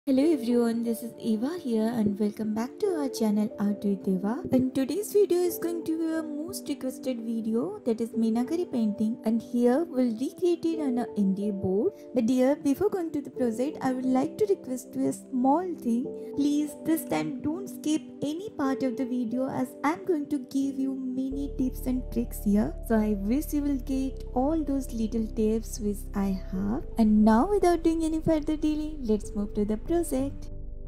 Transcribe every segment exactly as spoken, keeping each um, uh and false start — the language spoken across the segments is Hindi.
Hello everyone, this is Eva here and welcome back to our channel Art with Eva. And today's video is going to be a most requested video, that is Meenakari painting, and here we'll recreate it on a N D A board. But dear, before going to the project, I would like to request you a small thing. Please this time don't skip any part of the video as I'm going to give you many tips and tricks here. So I wish you will get all those little tips which I have. And now without doing any further delay, let's move to the project.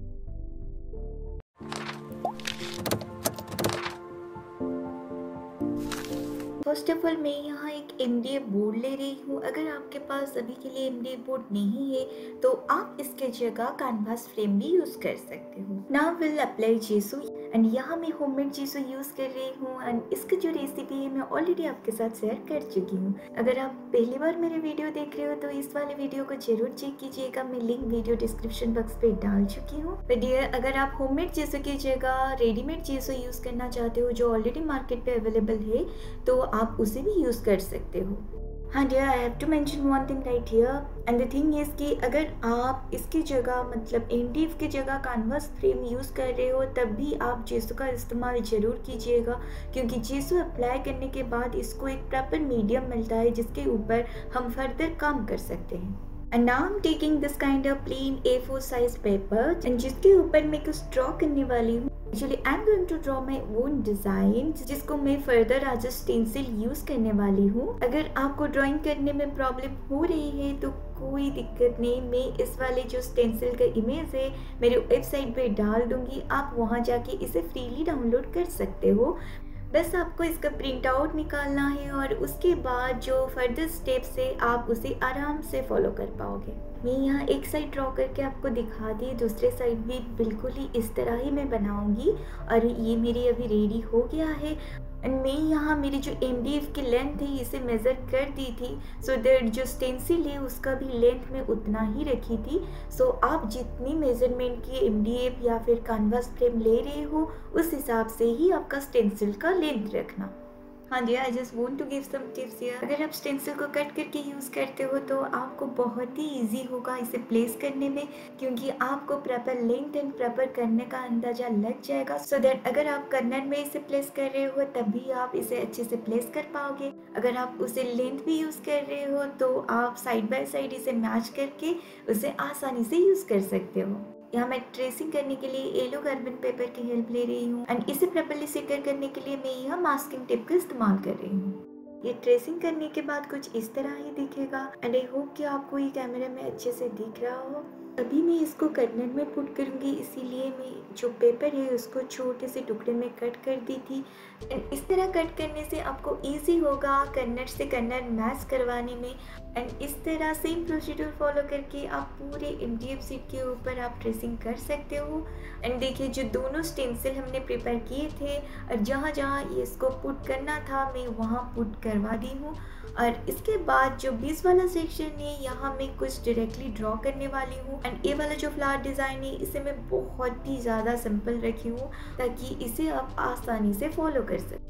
First of all मैं यहाँ एक एम डी ए बोर्ड ले रही हूँ। अगर आपके पास अभी के लिए एम डी ए बोर्ड नहीं है तो आप इसके जगह कैनवास फ्रेम भी यूज कर सकते हो। Now will apply gesso and यहाँ मैं होममेड जेसू यूज कर रही हूँ एंड इसकी जो रेसिपी है मैं ऑलरेडी आपके साथ शेयर कर चुकी हूँ। अगर आप पहली बार मेरे वीडियो देख रहे हो तो इस वाले वीडियो को जरूर चेक कीजिएगा, मैं लिंक वीडियो डिस्क्रिप्शन बॉक्स पे डाल चुकी हूँ। डियर, अगर आप होममेड जेसू की जगह रेडीमेड जेसू यूज करना चाहते हो जो ऑलरेडी मार्केट पे अवेलेबल है तो आप उसे भी यूज कर सकते हो। हाँ dear, I have to mention one thing right here and the thing is कि अगर आप इसकी जगह मतलब एनडीएफ की जगह कैनवास फ्रेम यूज़ कर रहे हो तब भी आप जेसू का इस्तेमाल ज़रूर कीजिएगा, क्योंकि जेसू अप्लाई करने के बाद इसको एक प्रॉपर मीडियम मिलता है जिसके ऊपर हम फर्दर काम कर सकते हैं। And now I'm taking this kind of plain A four size paper and जिसके ऊपर मैं कुछ ड्रॉ करने वाली हूँ। Actually I'm going to draw my own design जिसको मैं further as a stencil use करने वाली हूँ। अगर आपको ड्राइंग करने में प्रॉब्लम हो रही है तो कोई दिक्कत नहीं, मैं इस वाले जो स्टेंसिल का इमेज है मेरे वेबसाइट पे डाल दूंगी, आप वहाँ जाके इसे फ्रीली डाउनलोड कर सकते हो। बस आपको इसका प्रिंट आउट निकालना है और उसके बाद जो फर्दर स्टेप्स है आप उसे आराम से फॉलो कर पाओगे। मैं यहाँ एक साइड ड्रॉ करके आपको दिखा दी, दूसरे साइड भी बिल्कुल ही इस तरह ही मैं बनाऊंगी और ये मेरी अभी रेडी हो गया है। एंड मैं यहाँ मेरी जो एम डी एफ की लेंथ है इसे मेज़र कर दी थी, सो so दैट जो स्टेंसिल है उसका भी लेंथ में उतना ही रखी थी। सो so आप जितनी मेजरमेंट की एम डी एफ या फिर कैनवास फ्रेम ले रहे हो उस हिसाब से ही आपका स्टेंसिल का लेंथ रखना। हाँ जी, I just want to give some tips here. अगर आप स्टेंसिल को कट करके यूज़ करते हो तो आपको बहुत ही इजी होगा इसे प्लेस करने में, क्योंकि आपको प्रॉपर लेंथ एंड प्रॉपर करने का अंदाजा लग जाएगा, सो so दैट अगर आप कर्नर में इसे प्लेस कर रहे हो तब भी आप इसे अच्छे से प्लेस कर पाओगे। अगर आप उसे लेंथ भी यूज़ कर रहे हो तो आप साइड बाय साइड इसे मैच करके उसे आसानी से यूज़ कर सकते हो। यहाँ मैं ट्रेसिंग करने के लिए येलो कार्बन पेपर की हेल्प ले रही हूँ एंड इसे प्रॉपर्ली सिक्योर करने के लिए मैं यहाँ मास्किंग टेप का इस्तेमाल कर रही हूँ। ये ट्रेसिंग करने के बाद कुछ इस तरह ही दिखेगा एंड आई होप कि आपको ये कैमरे में अच्छे से दिख रहा हो। अभी मैं इसको कर्नर में पुट करूँगी, इसीलिए मैं जो पेपर है उसको छोटे से टुकड़े में कट कर दी थी एंड इस तरह कट करने से आपको इजी होगा कर्नर से कर्नर मैच करवाने में। एंड इस तरह सेम प्रोसीड्यूर फॉलो करके आप पूरे एम डी एफ शीट के ऊपर आप ट्रेसिंग कर सकते हो। एंड देखिए जो दोनों स्टेंसिल हमने प्रिपेयर किए थे और जहाँ जहाँ ये इसको पुट करना था मैं वहाँ पुट करवा दी हूँ। और इसके बाद जो बीच वाला सेक्शन है यहाँ मैं कुछ डायरेक्टली ड्रॉ करने वाली हूँ एंड ये वाला जो फ्लावर डिज़ाइन है इसे मैं बहुत ही ज़्यादा सिंपल रखी हूँ ताकि इसे आप आसानी से फॉलो कर सकें।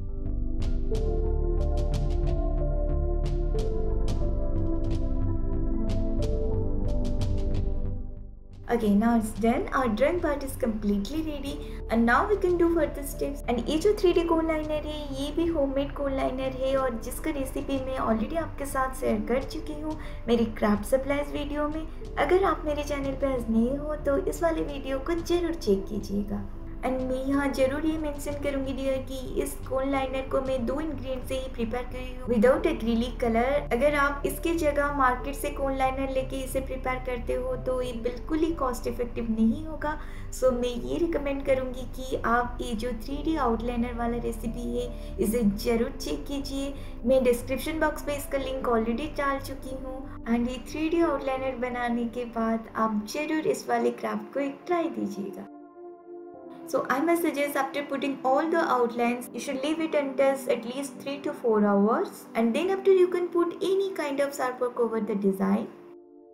Okay, now it's done. Our drawing part is completely ready and now we can do further steps. And ये जो थ्री डी कोन लाइनर है ये भी होममेड कोन लाइनर है और जिसका रेसिपी मैं ऑलरेडी आपके साथ शेयर कर चुकी हूँ मेरी क्राफ्ट सप्लाईज वीडियो में। अगर आप मेरे चैनल पर आज नए हो तो इस वाले वीडियो को जरूर चेक कीजिएगा। एंड मैं यहाँ जरूर ये मेंशन करूँगी डियर कि इस कोन लाइनर को मैं दो इंग्रेडिएंट से ही प्रिपेयर करी हूँ विदाउट एक्रिलिक कलर। अगर आप इसकी जगह मार्केट से कोन लाइनर लेके इसे प्रिपेयर करते हो तो ये बिल्कुल ही कॉस्ट इफेक्टिव नहीं होगा। सो मैं ये रिकमेंड करूँगी कि आप ये जो थ्री डी आउटलाइनर वाला रेसिपी है इसे ज़रूर चेक कीजिए। मैं डिस्क्रिप्शन बॉक्स में इसका लिंक ऑलरेडी डाल चुकी हूँ एंड ये थ्री डी आउटलाइनर बनाने के बाद आप ज़रूर इस वाले क्राफ्ट को एक ट्राई दीजिएगा। So I must suggest after putting all the outlines, you should leave it untouched at least three to four hours and then after you can put any kind of artwork over the design.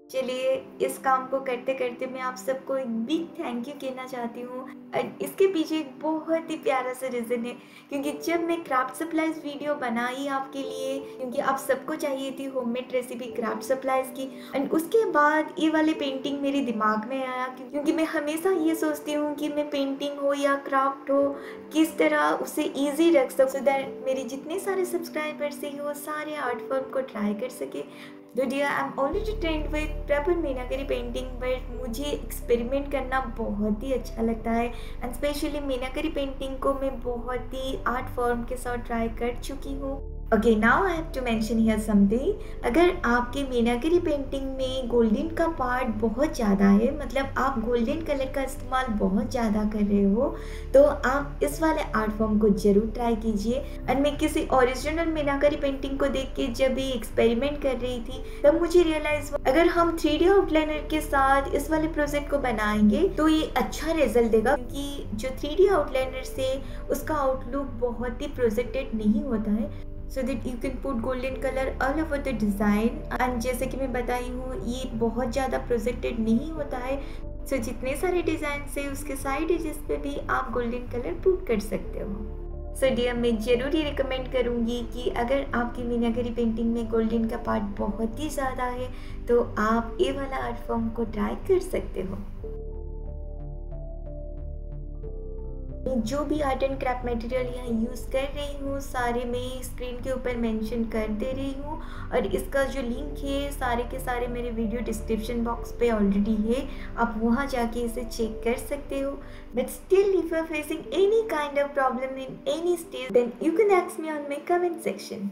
चलिए, इस काम को करते करते मैं आप सबको एक बिग थैंक यू कहना चाहती हूँ। और इसके पीछे एक बहुत ही प्यारा सा रीज़न है, क्योंकि जब मैं क्राफ्ट सप्लाइज वीडियो बनाई आपके लिए, क्योंकि आप सबको चाहिए थी होममेड रेसिपी क्राफ्ट सप्लाइज की, एंड उसके बाद ये वाले पेंटिंग मेरे दिमाग में आया, क्योंकि मैं हमेशा ये सोचती हूँ कि मैं पेंटिंग हो या क्राफ्ट हो, किस तरह उसे ईजी रख सकूँ, सो दैट मेरे जितने सारे सब्सक्राइबर्स हैं वो सारे आर्ट फॉर्म को ट्राई कर सके। तो dear, I am already trained with proper meenakari painting, but मुझे एक्सपेरिमेंट करना बहुत ही अच्छा लगता है, एंड स्पेशली मीनाकारी पेंटिंग को मैं बहुत ही आर्ट फॉर्म के साथ ट्राई कर चुकी हूँ। Okay, now I have to mention here something. अगर आपके मीनाकारी पेंटिंग में गोल्डन का पार्ट बहुत ज़्यादा है, मतलब आप गोल्डन कलर का इस्तेमाल बहुत ज़्यादा कर रहे हो, तो आप इस वाले आर्ट फॉर्म को ज़रूर ट्राई कीजिए। और मैं किसी ओरिजिनल मीनाकारी पेंटिंग को देख के जब ये एक्सपेरिमेंट कर रही थी, तब मुझे रियलाइज हुआ अगर हम थ्री डी आउटलाइनर के साथ इस वाले प्रोजेक्ट को बनाएंगे तो ये अच्छा रिजल्ट देगा, क्योंकि जो थ्री डी आउटलाइनर से उसका आउटलुक बहुत ही प्रोजेक्टेड नहीं होता है, so that you can put golden colour all over the design. And जैसे कि मैं बताई हूँ, ये बहुत ज़्यादा प्रोजेक्टेड नहीं होता है, सो so, जितने सारे डिज़ाइन से उसके साइड एजेस पे भी आप गोल्डन कलर पुट कर सकते हो। सो डियर, मैं ज़रूर ही रिकमेंड करूँगी कि अगर आपकी मीनाकारी पेंटिंग में गोल्डन का पार्ट बहुत ही ज़्यादा है, तो आप ये वाला आर्ट फॉर्म को ट्राई कर सकते हो। जो भी आर्ट एंड क्राफ्ट मटेरियल यहाँ यूज़ कर रही हूँ, सारे मैं स्क्रीन के ऊपर मेंशन कर दे रही हूँ, और इसका जो लिंक है सारे के सारे मेरे वीडियो डिस्क्रिप्शन बॉक्स पे ऑलरेडी है, आप वहाँ जाके इसे चेक कर सकते हो। But still, if you are facing any kind of problem in any stage, then you can ask me on my comment section.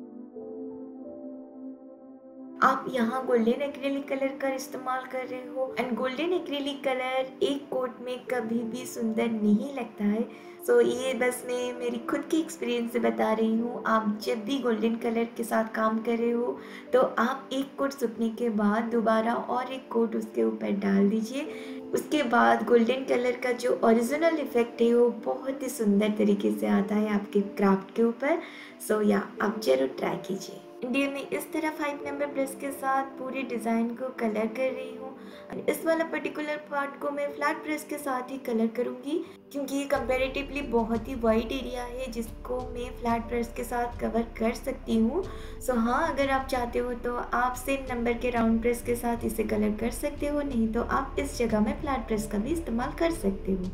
आप यहाँ गोल्डन एक्रेलिक कलर का इस्तेमाल कर रहे हो, एंड गोल्डन एक्रेलिक कलर एक कोट में कभी भी सुंदर नहीं लगता है। सो so, ये बस मैं मेरी खुद की एक्सपीरियंस से बता रही हूँ। आप जब भी गोल्डन कलर के साथ काम कर रहे हो, तो आप एक कोट सूखने के बाद दोबारा और एक कोट उसके ऊपर डाल दीजिए। उसके बाद गोल्डन कलर का जो ओरिजिनल इफेक्ट है वो बहुत ही सुंदर तरीके से आता है आपके क्राफ्ट के ऊपर। सो या, आप जरूर ट्राई कीजिए। इंडिया में इस तरह फाइव नंबर ब्रश के साथ पूरे डिज़ाइन को कलर कर रही हूँ, और इस वाला पर्टिकुलर पार्ट को मैं फ्लैट ब्रश के साथ ही कलर करूँगी, क्योंकि ये कंपैरेटिवली बहुत ही वाइड एरिया है जिसको मैं फ्लैट ब्रश के साथ कवर कर सकती हूँ। सो हाँ, अगर आप चाहते हो तो आप सेम नंबर के राउंड ब्रश के साथ इसे कलर कर सकते हो, नहीं तो आप इस जगह में फ्लैट ब्रश का भी इस्तेमाल कर सकते हो।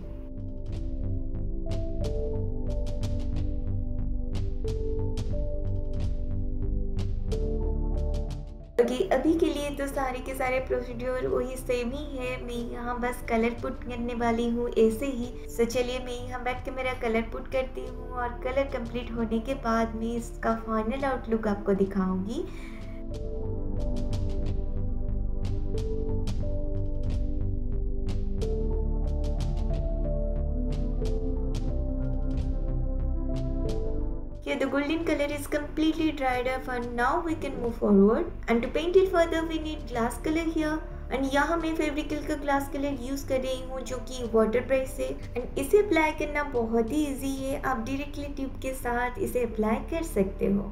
ओके, अभी के लिए तो सारे के सारे प्रोसीड्योर वही सेम ही है। मैं यहाँ बस कलर पुट करने वाली हूँ ऐसे ही। सो चलिए, मैं यहाँ बैठ के मेरा कलर पुट करती हूँ, और कलर कंप्लीट होने के बाद मैं इसका फाइनल आउटलुक आपको दिखाऊंगी। Here the golden color is completely dried up, and now we can move forward. And to paint it further, we need glass color here. And यहाँ मैं फेविकल का ग्लास कलर यूज़ कर रही हूँ, जो कि वाटर ब्रश है, एंड इसे अप्लाई करना बहुत ही इजी है। आप डायरेक्टली ट्यूब के साथ इसे अप्लाई कर सकते हो।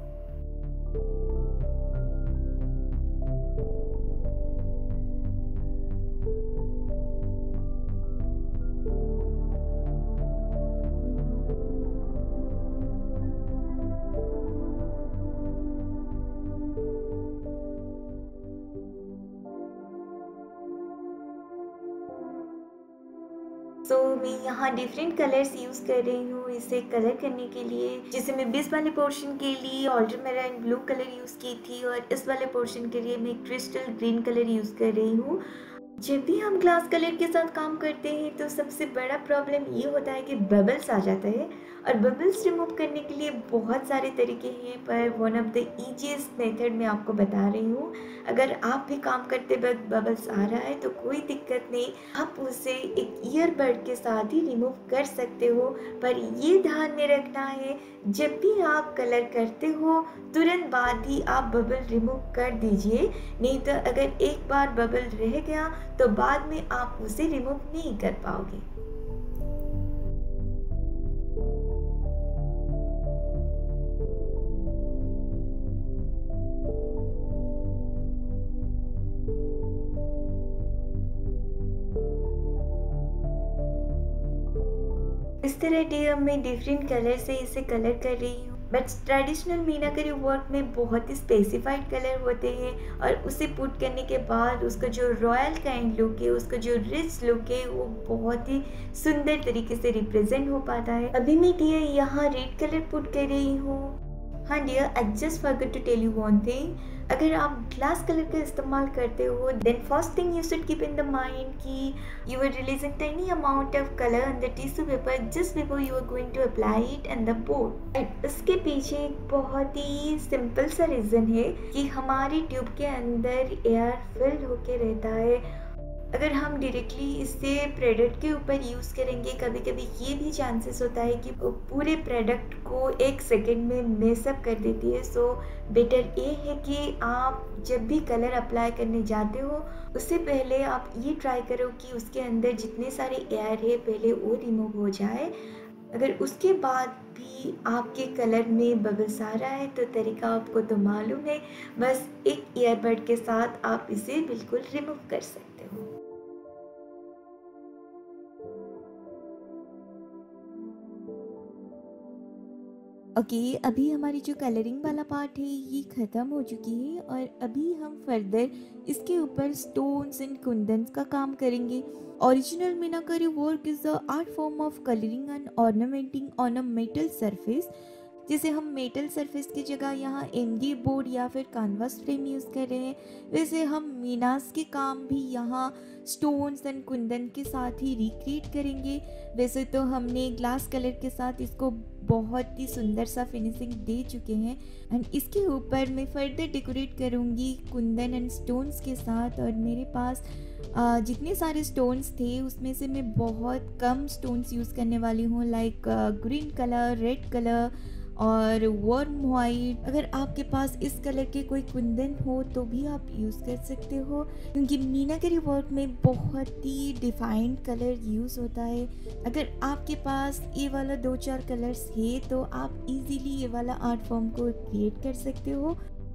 सो so, मैं यहाँ डिफरेंट कलर्स यूज़ कर रही हूँ इसे कलर करने के लिए। जैसे मैं बीस वाले पोर्शन के लिए अल्ट्रामेराइन ब्लू कलर यूज़ की थी, और इस वाले पोर्शन के लिए मैं क्रिस्टल ग्रीन कलर यूज़ कर रही हूँ। जब भी हम ग्लास कलर के साथ काम करते हैं तो सबसे बड़ा प्रॉब्लम ये होता है कि बबल्स आ जाता है, और बबल्स रिमूव करने के लिए बहुत सारे तरीके हैं, पर one of the easiest method मैं आपको बता रही हूँ। अगर आप भी काम करते वक्त बबल्स आ रहा है तो कोई दिक्कत नहीं, आप उसे एक ईयरबड के साथ ही रिमूव कर सकते हो। पर ये ध्यान में रखना है, जब भी आप कलर करते हो तुरंत बाद ही आप बबल रिमूव कर दीजिए, नहीं तो अगर एक बार बबल रह गया तो बाद में आप उसे रिमूव नहीं कर पाओगे। इस तरह डियर मैं डिफरेंट कलर से इसे कलर कर रही हूँ, बट ट्रेडिशनल मीनाकारी वर्क में बहुत ही स्पेसिफाइड कलर होते हैं और उसे पुट करने के बाद उसका जो रॉयल काइंड लुक है, उसका जो रिच लुक है, वो बहुत ही सुंदर तरीके से रिप्रेजेंट हो पाता है। अभी मैं डियर यहाँ रेड कलर पुट कर रही हूँ। हाँ dear, I just forgot to tell you one thing, अगर आप ग्लास कलर का इस्तेमाल करते हो then first thing you should keep in the mind कि you are releasing tiny amount of colour on the tissue paper just before you are going to apply it on the board. And इसके पीछे एक बहुत ही सिंपल सा रीज़न है कि हमारी ट्यूब के अंदर एयर फिल होके रहता है। अगर हम डायरेक्टली इसे प्रोडक्ट के ऊपर यूज़ करेंगे, कभी कभी ये भी चांसेस होता है कि पूरे प्रोडक्ट को एक सेकेंड में मेसअप कर देती है। सो बेटर ये है कि आप जब भी कलर अप्लाई करने जाते हो उससे पहले आप ये ट्राई करो कि उसके अंदर जितने सारे एयर है पहले वो रिमूव हो जाए। अगर उसके बाद भी आपके कलर में बबल्स आ रहा है तो तरीका आपको तो मालूम है, बस एक ईयरबड के साथ आप इसे बिल्कुल रिमूव कर सकते हो। ओके okay, अभी हमारी जो कलरिंग वाला पार्ट है ये ख़त्म हो चुकी है और अभी हम फर्दर इसके ऊपर स्टोन्स एंड कुंदन्स का काम करेंगे। Original meenakari work is the art form of colouring and ornamenting on a metal surface. जैसे हम मेटल सरफेस की जगह यहाँ एमडी बोर्ड या फिर कैनवास फ्रेम यूज़ कर रहे हैं, वैसे हम मीनास के काम भी यहाँ स्टोन्स एंड कुंदन के साथ ही रिक्रिएट करेंगे। वैसे तो हमने ग्लास कलर के साथ इसको बहुत ही सुंदर सा फिनिशिंग दे चुके हैं एंड इसके ऊपर मैं फर्दर डेकोरेट करूँगी कुंदन एंड स्टोन्स के साथ। और मेरे पास आ, जितने सारे स्टोन्स थे उसमें से मैं बहुत कम स्टोन्स यूज़ करने वाली हूँ, like green colour, red colour और वार्म वाइट। अगर आपके पास इस कलर के कोई कुंदन हो तो भी आप यूज़ कर सकते हो, क्योंकि मीनाकारी वर्क में बहुत ही डिफाइंड कलर यूज़ होता है। अगर आपके पास ये वाला दो चार कलर्स है तो आप इजीली ये वाला आर्ट फॉर्म को क्रिएट कर सकते हो।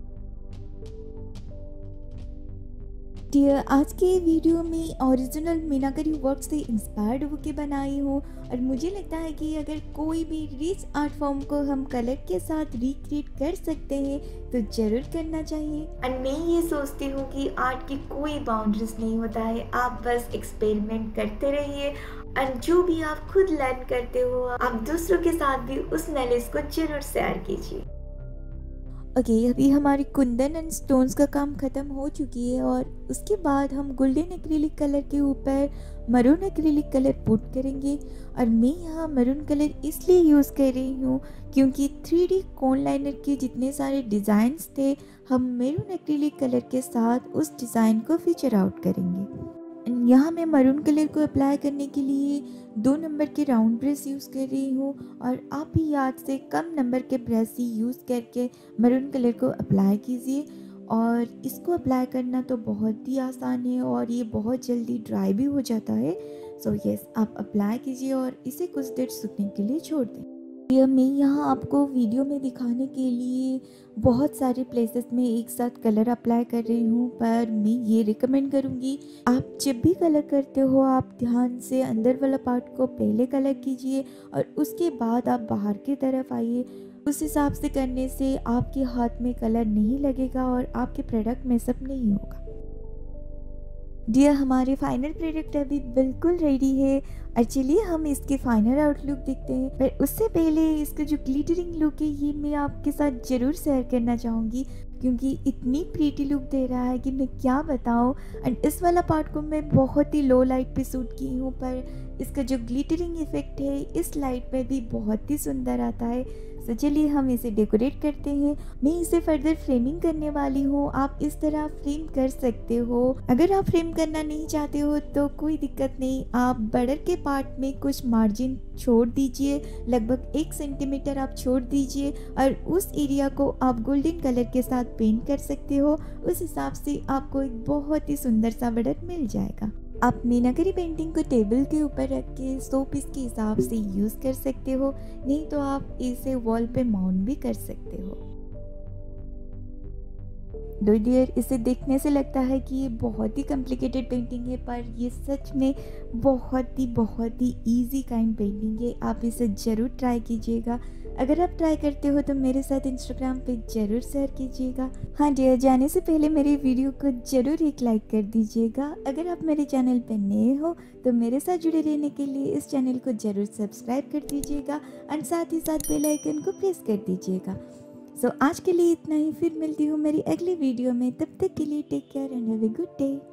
डियर, आज के वीडियो में ओरिजिनल मीनाकारी वर्क से इंस्पायर्ड होकर बनाई हूँ और मुझे लगता है कि अगर कोई भी रिच आर्ट फॉर्म को हम कलर के साथ रिक्रिएट कर सकते हैं तो ज़रूर करना चाहिए। और मैं ये सोचती हूँ कि आर्ट की कोई बाउंड्रीज नहीं होता है, आप बस एक्सपेरिमेंट करते रहिए और जो भी आप खुद लर्न करते हो आप दूसरों के साथ भी उस नॉलेज को जरूर शेयर कीजिए। ओके okay, अभी हमारी कुंदन एंड स्टोन्स का काम ख़त्म हो चुकी है और उसके बाद हम गोल्डन एक्रिलिक कलर के ऊपर मरून एक्रिलिक कलर पुट करेंगे। और मैं यहाँ मरून कलर इसलिए यूज़ कर रही हूँ क्योंकि थ्री डी कोन लाइनर के जितने सारे डिज़ाइंस थे हम मरून एक्रिलिक कलर के साथ उस डिज़ाइन को फीचर आउट करेंगे। यहाँ मैं मरून कलर को अप्लाई करने के लिए दो नंबर के राउंड ब्रश यूज़ कर रही हूँ और आप भी याद से कम नंबर के ब्रश ही यूज़ करके मरून कलर को अप्लाई कीजिए। और इसको अप्लाई करना तो बहुत ही आसान है और ये बहुत जल्दी ड्राई भी हो जाता है। सो यस, आप अप्लाई कीजिए और इसे कुछ देर सूखने के लिए छोड़ दें। यह मैं यहाँ आपको वीडियो में दिखाने के लिए बहुत सारे प्लेसेस में एक साथ कलर अप्लाई कर रही हूँ, पर मैं ये रिकमेंड करूँगी आप जब भी कलर करते हो आप ध्यान से अंदर वाला पार्ट को पहले कलर कीजिए और उसके बाद आप बाहर की तरफ आइए। उस हिसाब से करने से आपके हाथ में कलर नहीं लगेगा और आपके प्रोडक्ट मेसअप नहीं होगा। डियर, हमारे फाइनल प्रोडक्ट अभी बिल्कुल रेडी है और चलिए हम इसके फाइनल आउटलुक देखते हैं। पर उससे पहले इसका जो ग्लिटरिंग लुक है ये मैं आपके साथ ज़रूर शेयर करना चाहूँगी क्योंकि इतनी प्रीटी लुक दे रहा है कि मैं क्या बताऊँ। एंड इस वाला पार्ट को मैं बहुत ही लो लाइट पे शूट की हूँ, पर इसका जो ग्लिटरिंग इफेक्ट है इस लाइट में भी बहुत ही सुंदर आता है। तो चलिए हम इसे डेकोरेट करते हैं। मैं इसे फर्दर फ्रेमिंग करने वाली हूँ, आप इस तरह फ्रेम कर सकते हो। अगर आप फ्रेम करना नहीं चाहते हो तो कोई दिक्कत नहीं, आप बॉर्डर के पार्ट में कुछ मार्जिन छोड़ दीजिए, लगभग एक सेंटीमीटर आप छोड़ दीजिए और उस एरिया को आप गोल्डन कलर के साथ पेंट कर सकते हो। उस हिसाब से आपको एक बहुत ही सुंदर सा बॉर्डर मिल जाएगा। आप मीनाकारी पेंटिंग को टेबल के ऊपर रख के शो पीस के हिसाब से यूज़ कर सकते हो, नहीं तो आप इसे वॉल पे माउंट भी कर सकते हो। दो डियर, इसे देखने से लगता है कि ये बहुत ही कॉम्प्लिकेटेड पेंटिंग है, पर ये सच में बहुत ही बहुत ही इजी काइंड पेंटिंग है। आप इसे ज़रूर ट्राई कीजिएगा। अगर आप ट्राई करते हो तो मेरे साथ इंस्टाग्राम पे ज़रूर शेयर कीजिएगा। हाँ डियर, जाने से पहले मेरी वीडियो को ज़रूर एक लाइक कर दीजिएगा। अगर आप मेरे चैनल पे नए हो तो मेरे साथ जुड़े रहने के लिए इस चैनल को ज़रूर सब्सक्राइब कर दीजिएगा और साथ ही साथ बेल आइकन को प्रेस कर दीजिएगा। सो so, आज के लिए इतना ही। फिर मिलती हूँ मेरी अगली वीडियो में। तब तक के लिए take care and have a good day.